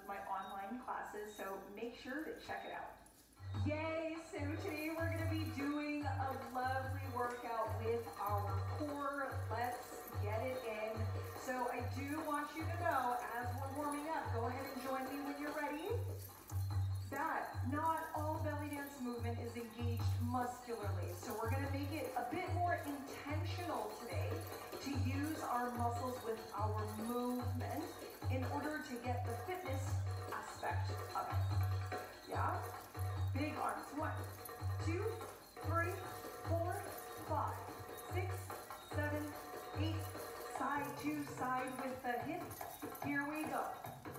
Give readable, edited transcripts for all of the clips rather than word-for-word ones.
my online classes, so make sure to check it out. Yay! So today we're going to be doing a lovely workout with our core. Let's get it in. So I do want you to know, as we're warming up, go ahead and join me when you're ready, that not all belly dance movement is engaged muscularly. So we're going to make it a bit more intentional today to use our muscles with our movement in order to get the fitness aspect of it. Yeah? Big arms. 1, 2, 3, 4, 5, 6, 7, 8. Side to side with the hip. Here we go.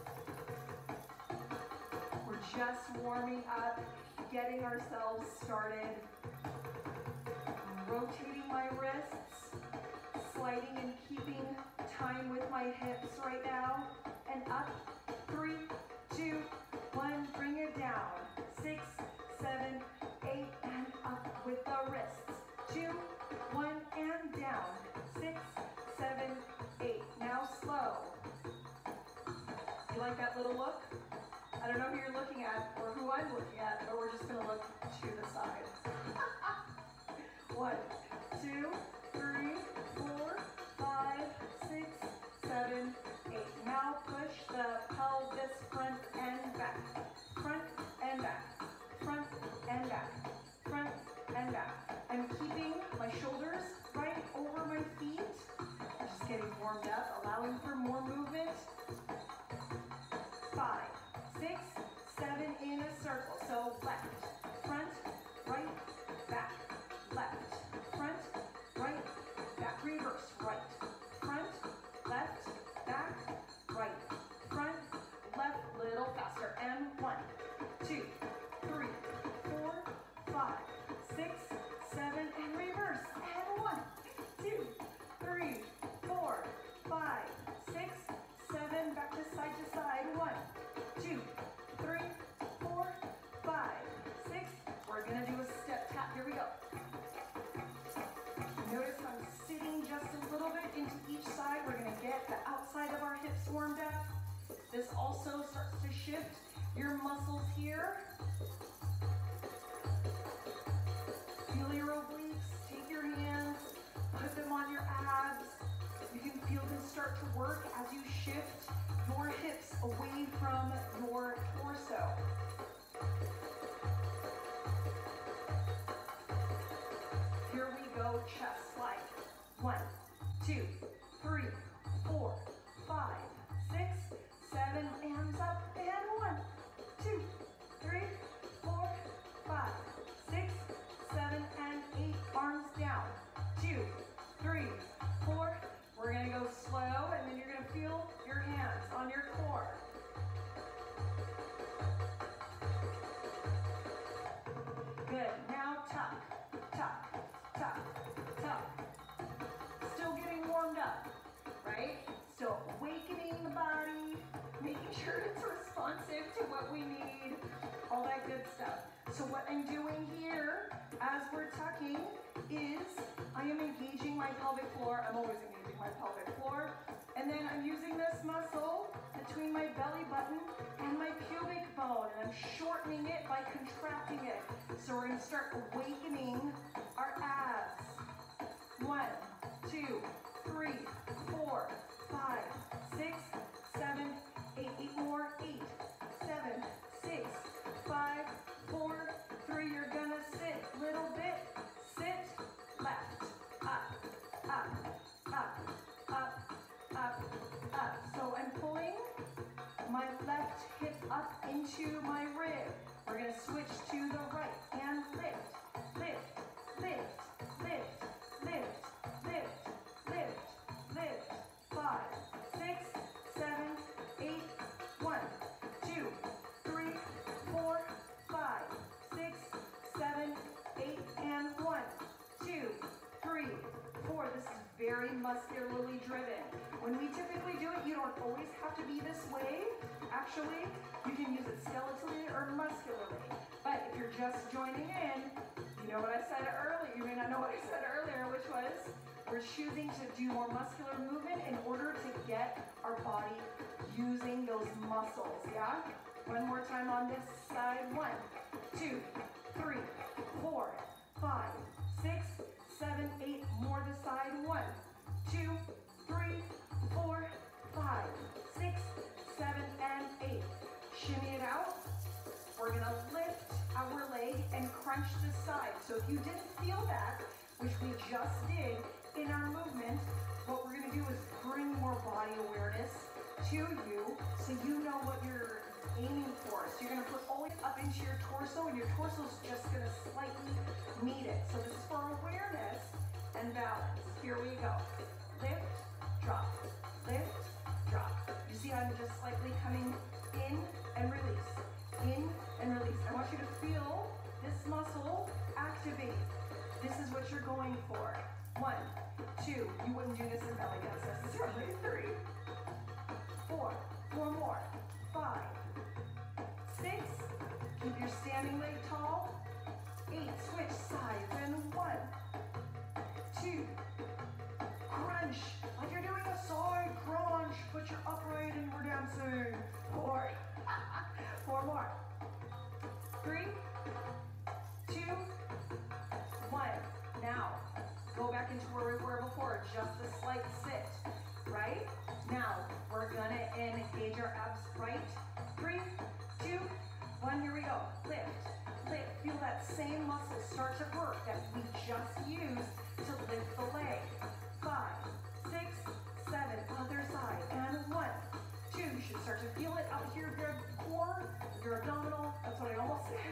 We're just warming up, getting ourselves started. Rotating my wrists, sliding and keeping time with my hips right now. And up. 3, 2, 1. Bring it down. 6, 7, 8, and up with the wrists. 2, 1, and down. 6, 7, 8. Now slow. You like that little look? I don't know who you're looking at or who I'm looking at, but we're just going to look to the side. 1, 2, 3, 4, 5, 6, 7, 8. Now push the pelvis front and back. Front and back. Front and back. Front and back. I'm keeping my shoulders right over my feet. I'm just getting warmed up, allowing for more movement. 5, 6, 7 in a circle. So left, front, right, back, left, front, right, back, reverse, right, front, left, back, right, front, left, little faster. And 1, 2, 3, 4, 5, 6, 7, and reverse. And 1, 2, 3, 4, 5, 6, 7, back to side 1, 2, 3, 4, 5, 6. We're gonna do a step tap. Here we go. Notice I'm sitting just a little bit into each side. We're gonna get the outside of our hips warmed up. This also starts to shift your muscles here. Feel your obliques. Take your hands, put them on your abs. You can feel them start to work as you shift your hips away from your torso. Here we go, chest slide. 1, 2, 3, 4, 5, 6, 7, hands up, and 1, 2, 3, 4, 5, 6, 7, and 8, arms down. 2, 3, 4. We're gonna go slow, and then you're gonna feel your hands on your core. Good, now tuck, tuck, tuck, tuck. Still getting warmed up, right? Still awakening the body, making sure it's responsive to what we need, all that good stuff. So what I'm doing here, as we're tucking, is I am engaging my pelvic floor. I'm always engaging my pelvic floor. And then I'm using this muscle between my belly button and my pubic bone. And I'm shortening it by contracting it. So we're going to start awakening our abs. 1, 2, 3, 4, 5, 6, 7, 8. 8 more. 8, 7, 6, 5, 4, 3. You're going to sit a little bit. Sit, left, up, up, up, up, up, up. So I'm pulling my left hip up into my rib. We're going to switch to the right and lift, lift, lift, lift, lift, lift, lift, lift. 5, 6, 7, 8. 1, 2, 3, 4, 5, 6, 7, 8, and 1, 2, 3, 4. This is very muscularly driven. When we typically do it, you don't always have to be this way. Actually, you can use it skeletally or muscularly. But if you're just joining in, you know what I said earlier. You may not know what I said earlier, which was We're choosing to do more muscular movement in order to get our body using those muscles, yeah? One more time on this side. 1, 2, 3, 4, 5, 6, 7, 8. More this side. 1, 2, 3, 4, 5, 6, 7, and 8. Shimmy it out. We're gonna lift our leg and crunch the side. So if you didn't feel that, which we just did in our movement, what we're gonna do is bring more body awareness to you so you know what you're aiming for. So you're gonna put all it up into your torso, and your torso's just gonna slightly meet it. So this is for awareness and balance. Here we go. Lift, drop, lift, drop. You see I'm just slightly coming in and release, in and release. I want you to feel this muscle activate. This is what you're going for. 1, 2, you wouldn't do this in belly dance necessarily. 3, 4, 4 more. 5, 6, keep your standing leg tall. 8, switch sides, and 1, 2, crunch, like you're doing a side crunch, but you're upright and we're dancing. 4, 4 more. 3, 2, 1. Now, go back into where we were before, just a slight sit, right? Now, we're gonna engage our abs, right? 3, 2, 1, here we go. Lift, lift, feel that same muscle start to work that we just used to lift the leg. 5, 6, 7, other side, and 1, 2, you should start to feel it up here, your core, your abdominal, that's what I almost said.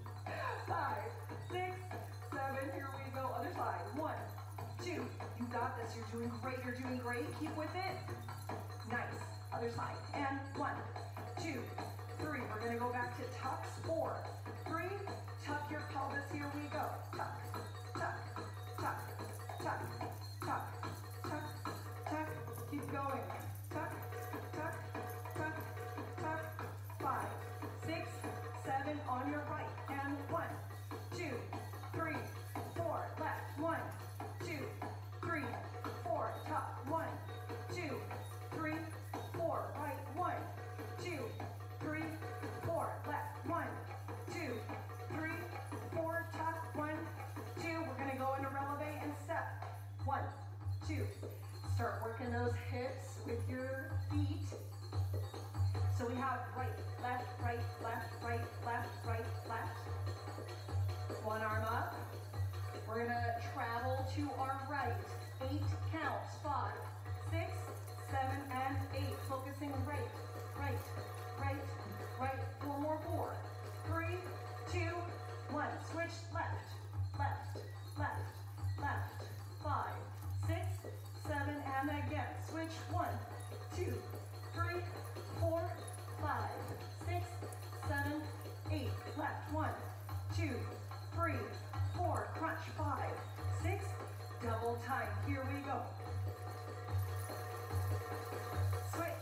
5, 6, 7, here we go, other side. 1, 2, you got this, you're doing great, keep with it. Nice, other side, and 1, 2, 3, we're gonna go back to tucks. 4, 3, tuck your pelvis, here we go. Tuck, tuck, tuck, tuck, tuck, tuck, tuck, keep going. Tuck, tuck, tuck, tuck. 5, 6, 7 on your right, and 1, 2, 3, 4, left. 1, 2, 3, 4, tuck. 1, 2, 3, 4, right. 1, 2, 3, 4, left. 1, 2, 3, 4, tuck. 1, 2, we're gonna go into releve and step. 1, 2, start working those hips with your feet. So we have right, left, right, left, right, left, right, left. One arm up. We're gonna travel to our right. 8 counts. 5, 6, 7, and 8. Focusing right, right, right, right. 4 more. 4, 3, 2, 1. Switch left, left, left, left. 5, 6, 7, and again. Switch 1, 2, 3, 4, 5, 6, 7, 8. Left. 1, 2, 3, 4. Crunch. 5, 6. Double time. Here we go. Switch.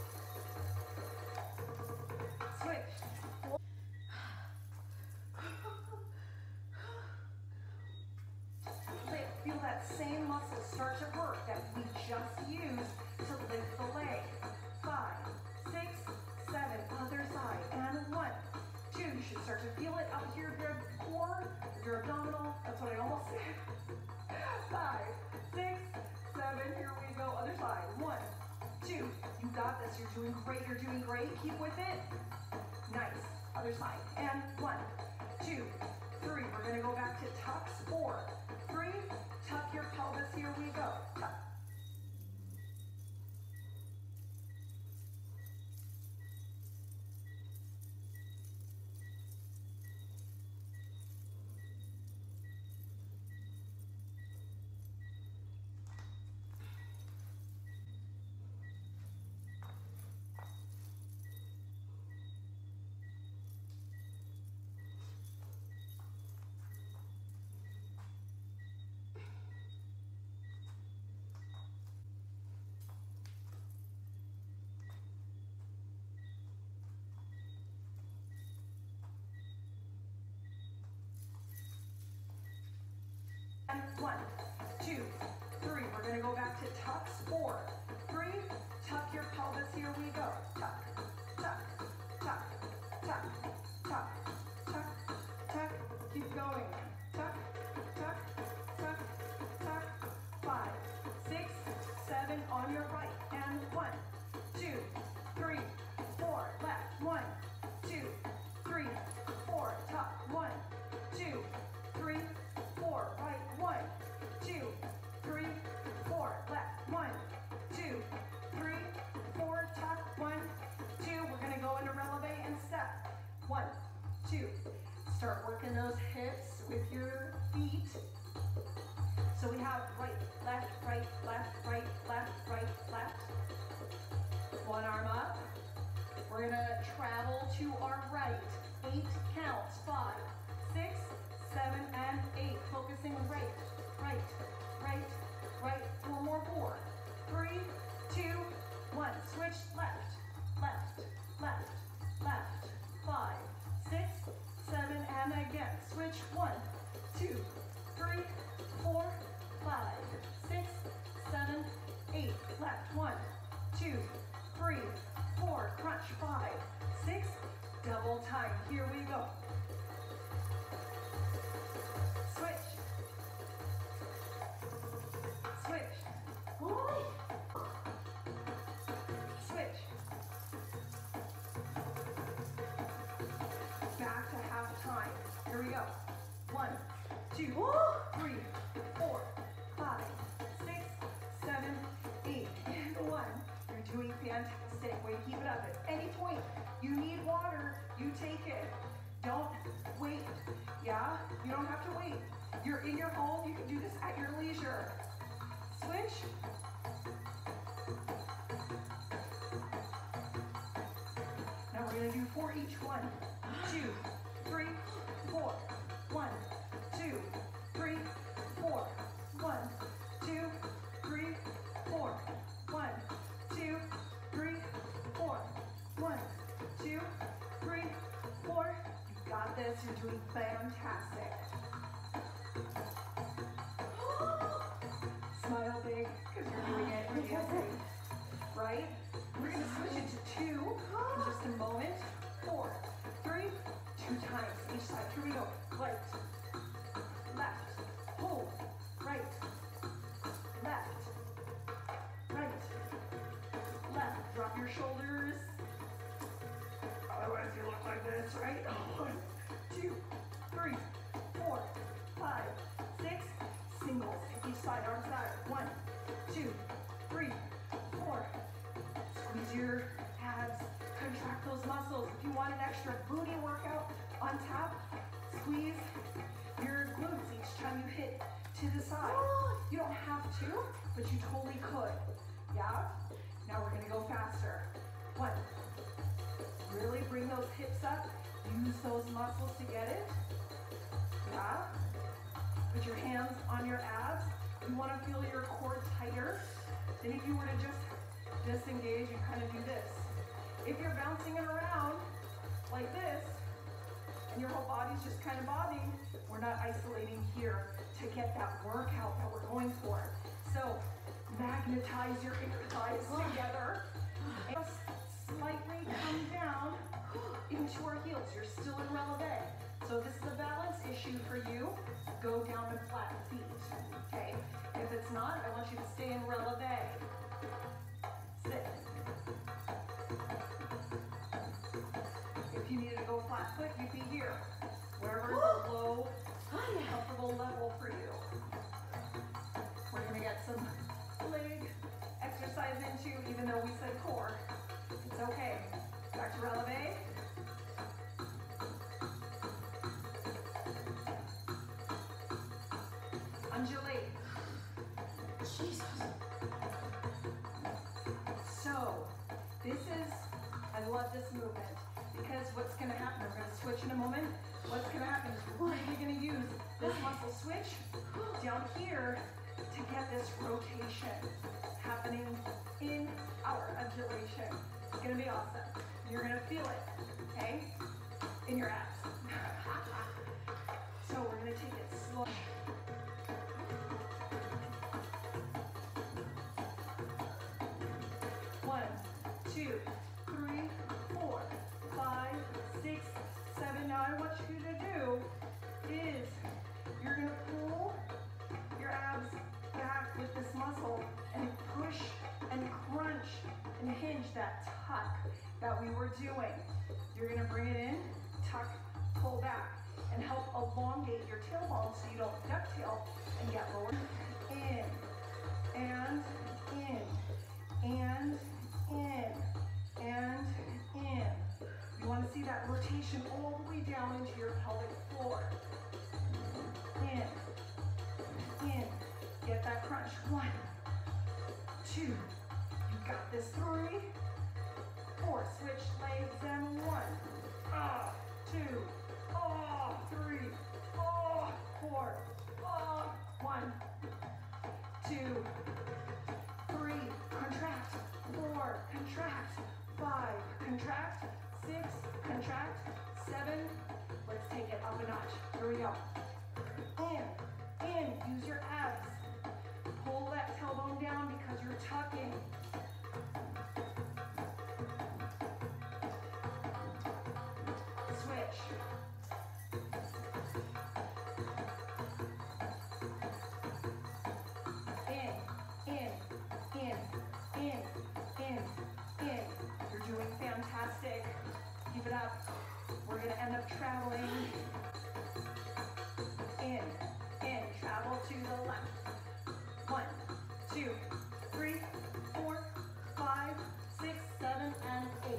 Switch. Lift. Feel that same muscle start to work that we just used to lift the leg. 5, 6, 7, other side, and 1, 2, you should start to feel it up here, your core, your abdominal, that's what I almost said. 5, 6, 7, here we go, other side. 1, 2, you got this, you're doing great, keep with it. Nice, other side, and 1, 2, 3, we're gonna go back to tucks. 4, 3, tuck your pelvis, here we go. Tuck. And 1, 2, 3. We're going to go back to tucks. 4, 3. Tuck your pelvis. Here we go. Tuck, tuck, tuck, tuck, tuck, tuck, tuck. Keep going. Tuck, tuck, tuck, tuck. 5, 6, 7 on your right. And 1, 2, 3, 4. Left. 1, 2, 3, 4. Tuck. 1, 2, 3, 4. Right. 1, 2, 3, 4. Left. 1, 2, 3, 4. Tuck. 1, 2. We're going to go into releve and step. 1, 2. Start working those hips with your feet. So we have right, left, right, left, right, left, right, left. One arm up. We're going to travel to our right. 8 counts. 5, 6, 7, and 8. Focusing right, right, right, right. 4 more. 4, 3, 2, 1. Switch left, left, left, left. 5, 6, 7, and again. Switch 1, 2, 3, 4, 5, 6, 7, 8. Left. 1, 2, 3, 4. Crunch. 5, 6. Double time. Here we go. Switch. Switch. Switch. Back to half time. Here we go. 1, 2, 3, 4, 5, 6, 7, 8, and 1. You're doing fantastic. Way to keep it up. At any point you need water, you take it. Don't wait. Yeah? You don't have to wait. You're in your home. You can do this at your leisure. Switch. Now we're going to do 4 each. 1, 2, 3, 4. 1, 2, 3, 4. 1, 2, 3, 4. 1, 2, 3, 4. 1, 2, 3, 4. You got this. You're doing fantastic. Smile big because you're doing it. You're dancing. Right? We're going to switch it to 2 in just a moment. 4, 3, 2 times each side. Here we go. Right, left, hold, right, left, right, left. Drop your shoulders. Otherwise you look like this, right? 1, 2, 3, 4, 5, 6. Singles. Each side, arms out. 1, 2, 3, 4. Squeeze your abs. Contract those muscles. If you want an extra booty workout on top, squeeze your glutes each time you hit to the side. You don't have to, but you totally could. Yeah? Now we're going to go faster. 1. Really bring those hips up. Use those muscles to get it. Yeah? Put your hands on your abs. You want to feel your core tighter than if you were to just disengage and kind of do this. If you're bouncing it around like this, and your whole body's just kind of bobbing, we're not isolating here to get that workout that we're going for. So magnetize your inner thighs together and slightly come down into our heels. You're still in releve. So if this is a balance issue for you, go down to flat feet, okay? If it's not, I want you to stay in releve. Sit. If you needed to go flat foot, you'd be here. Wherever is a low, comfortable level for you. We're going to get some leg exercise into, even though we said core. It's okay. Back to releve. Undulate. Jesus. So, this is, I love this movement because what's going to happen, we're going to switch in a moment. What's going to happen is we're really going to use this muscle switch down here to get this rotation happening in our undulation. It's going to be awesome. You're going to feel it, okay, in your abs. So we're going to take it slow. we're doing, you're gonna bring it in, tuck, pull back, and help elongate your tailbone so you don't ducktail and get lower. In, and in, and in, and in. You want to see that rotation all the way down into your pelvic floor. In, get that crunch. 1, 2, you got this. 3, 4, switch legs and 1, 2, 3, 4, 1, 2, 3, contract, 4, contract, 5, contract, 6, contract, 7, let's take it up a notch. Here we go. In, use your abs. Pull that tailbone down because you're tucking. Switch. In. You're doing fantastic. Keep it up. We're gonna end up traveling. In, travel to the left. 1, 2, 3, 4, 5, 6, 7, and 8.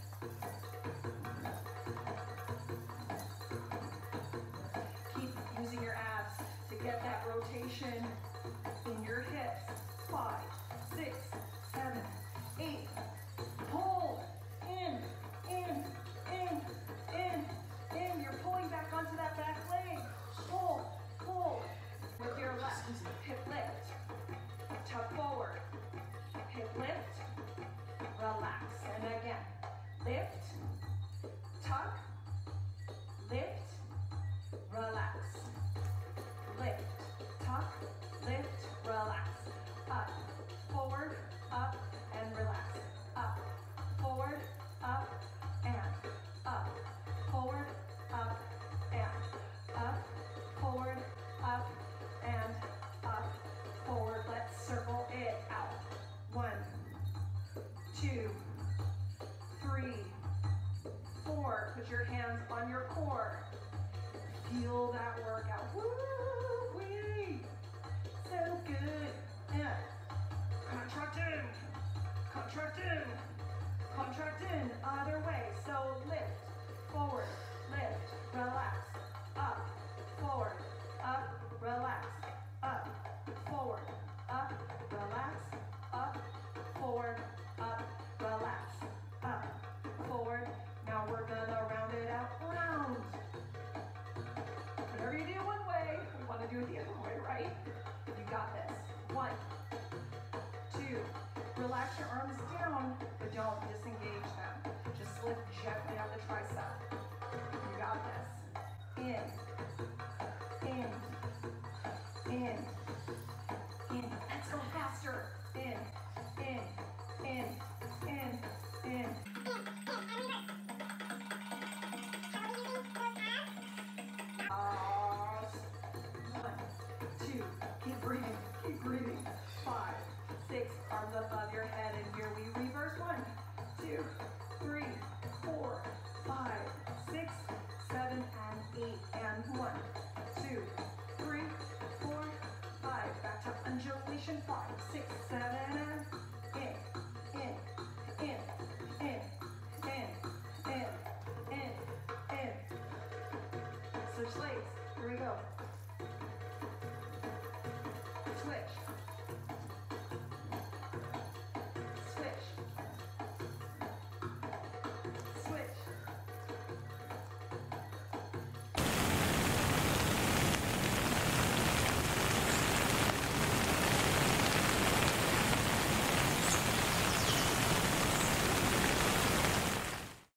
Keep using your abs to get that rotation in your hips. 5, 6, 7, 8. Pull. In. You're pulling back onto that back leg. Pull. With your left, hip lift. Tuck forward. Hip lift. Relax. And again. Lift. Tuck. Lift. Relax. Lift. Tuck. Lift. Relax. Up. Forward. Up. And relax. Up. Forward. Up. And up. Forward. Up. And up. Forward. Up. And up. Forward. Let's circle it out. 1, 2, 3, 4. Put your hands on your core. Feel that workout. Woo-wee. So good. And contract in, other way. So lift, forward, lift, relax, up, forward, up, relax, up, forward, up, relax, up, forward, up, relax, up, forward. Now we're gonna round it out, round. Whatever you do one way, we want to do it the other way, right? You got this. 1, 2, relax your arms down, but don't disengage them. Just lift gently on the tricep. You got this. In. Let's go faster. In. Pause. 1, 2, keep breathing. 5, 6, arms above your head, and here we reverse. 1, 2,